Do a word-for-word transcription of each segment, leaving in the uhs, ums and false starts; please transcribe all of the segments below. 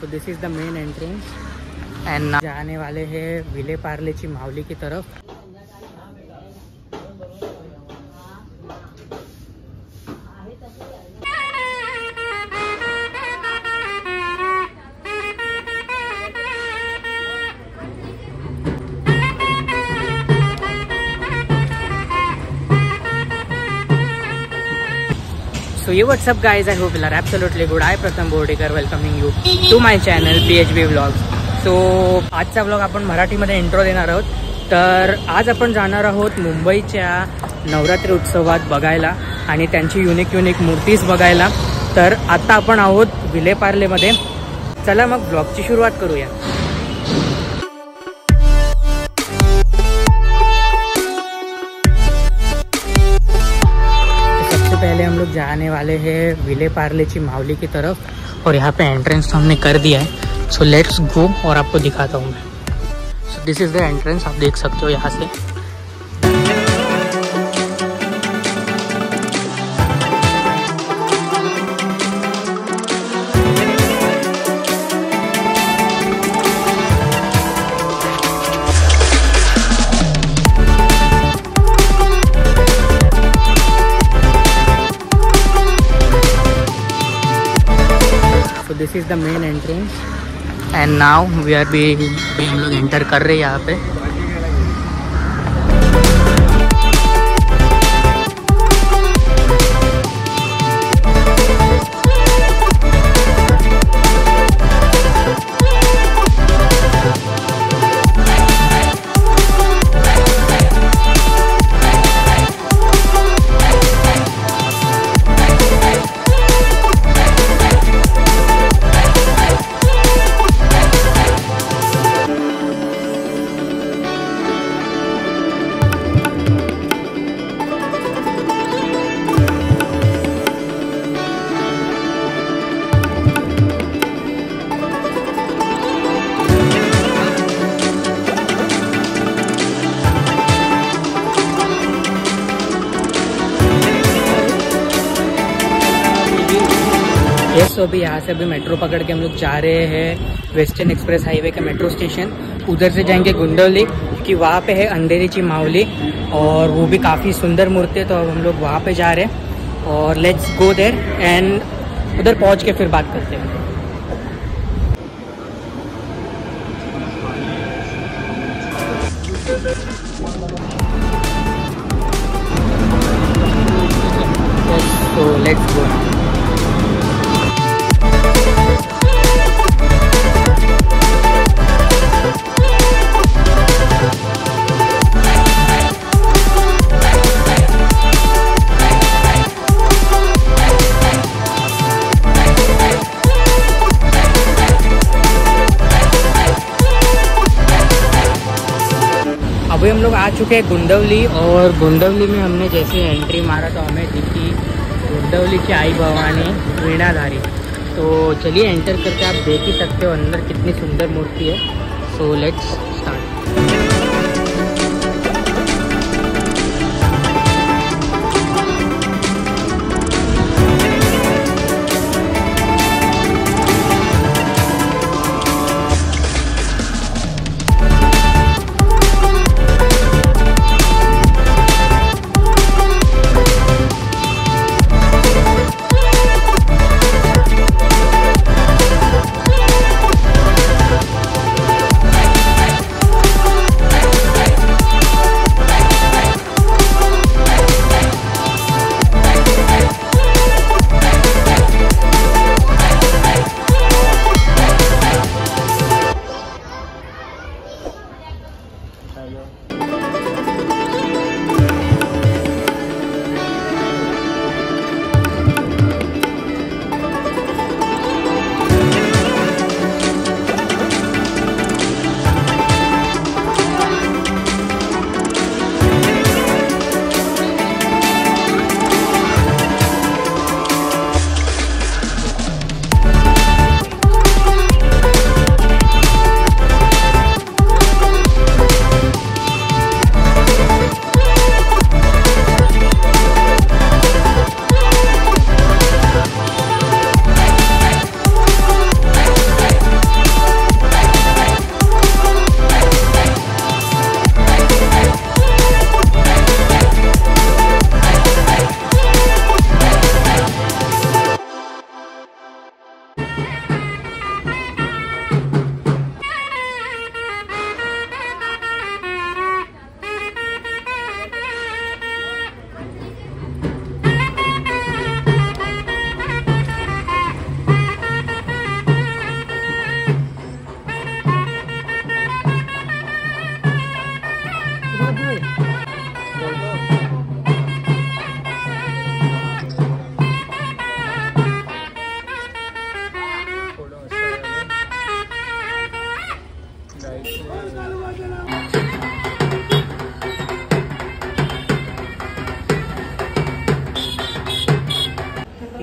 So this is the main entrance and जाने वाले हैं विले पार्लेची मावली की तरफ। So ये what's up guys, I hope you are absolutely good. I Pratham Bordekar welcoming you to my channel P H B vlogs. So आजचा vlog आपण मराठीमध्ये intro देणार आहोत। तर आज आपण जाणार आहोत मुंबईच्या नवरात्री उत्सवात बघायला आणि त्यांची युनिक युनिक मूर्तीज बघायला। तर आता आपण आहोत विले पार्लेमध्ये। चला मग व्लॉगची सुरुवात करूया। पहले हम लोग जाने वाले हैं विले पार्लेची मावली की तरफ और यहाँ पे एंट्रेंस तो हमने कर दिया है। सो लेट्स गो और आपको दिखाता हूँ मैं। So this is the entrance, आप देख सकते हो यहाँ से। This is the main entrance and now we are be हम लोग एंटर कर रहे हैं यहाँ पे। यस, तो अभी यहाँ से अभी मेट्रो पकड़ के हम लोग जा रहे हैं वेस्टर्न एक्सप्रेस हाईवे के मेट्रो स्टेशन। उधर से जाएंगे गुंडवली, क्योंकि वहाँ पे है अंधेरीची मावली और वो भी काफ़ी सुंदर मूर्ति है। तो अब हम लोग वहाँ पे जा रहे हैं और लेट्स गो देयर एंड उधर पहुँच के फिर बात करते हैं। तो लेट्स गो। अभी हम लोग आ चुके हैं गुंडवली और गुंडवली में हमने जैसे एंट्री मारा तो हमें दिखी गुंडवली की आई भवानी वीणाधारी। तो चलिए एंटर करके आप देख ही सकते हो अंदर कितनी सुंदर मूर्ति है। So let's start.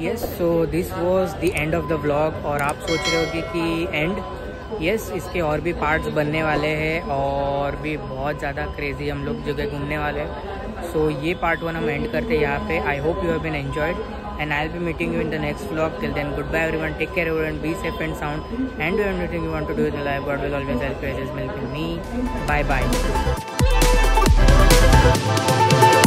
Yes, so this was the end of the vlog. और आप सोच रहे होगे कि एंड, यस yes, इसके और भी पार्ट्स बनने वाले हैं और भी बहुत ज़्यादा क्रेजी हम लोग जगह घूमने वाले हैं। सो so, ये पार्ट वन हम एंड करते हैं यहाँ पे। I hope you have been enjoyed and I will be meeting you in the next vlog. Till then good bye everyone, take care everyone, be safe and sound and do everything you want to do in life. God will always help you, it is me. Bye bye.